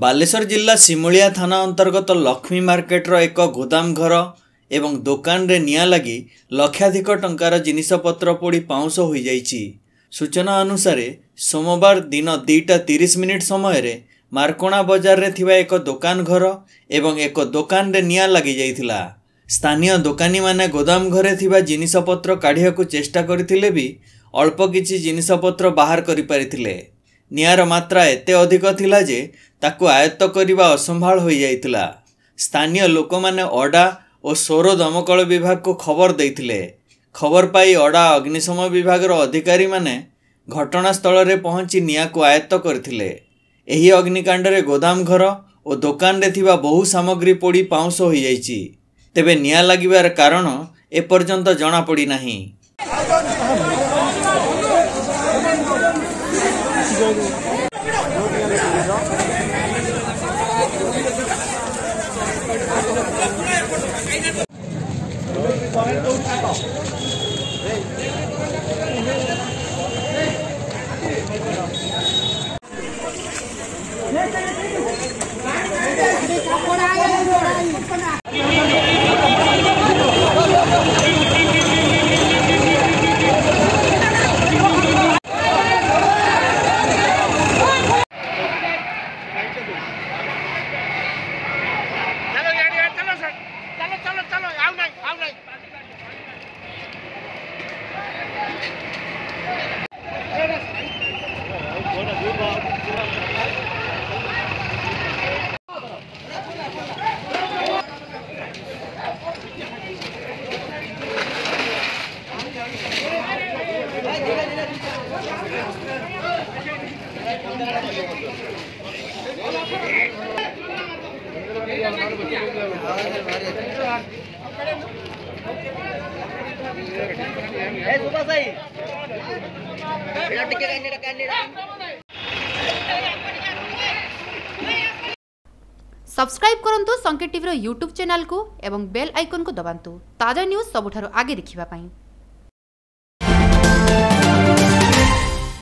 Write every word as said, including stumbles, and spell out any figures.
बालेश्वर जिला सिमुलिया थाना अंतर्गत लक्ष्मी मार्केटर एक गोदाम घर एवं दुकान रे निया लगी लक्षाधिक टंकार जिनिसपत्र पोड़ी पाउंस हो जाइछि। सूचना अनुसार सोमवार दिन दुईटा तीस मिनिट समय रे मार्कोणा बजार रे थिबा एक दुकान घर एवं एक दुकान रे निया लगी जाइथिला। स्थानीय दुकानी माने गोदाम घरे थिबा जिनिसपत्र काढ़िया को चेष्टा करथिले भी अल्प किछि जिनिसपत्र बाहर करि परिथिले। नियार मात्रा एते अधिक थिला जे ताकू आयत्त करिबा असंभाल होई जाइतिला। स्थानीय लोक माने ओडा और सौर दमकल विभाग को खबर देइथिले। खबर पाई ओडा अग्निशम विभाग रो अधिकारी माने घटनास्थल रे पहुंची निया को आयत्त करथिले। एही अग्निकांड रे गोदाम घर और दुकान रे थिबा बहु सामग्री पोड़ी पाउंस होई जाइछि। तेबे निया लागिबार कारण एपर्यंत जणा पड़ी नाही। सब्सक्राइब करंतु संकेत टीवी यूट्यूब चैनल को एवं बेल आइकन को दबांतु ताजा न्यूज़ सबुठारु आगे देखिबा पाई।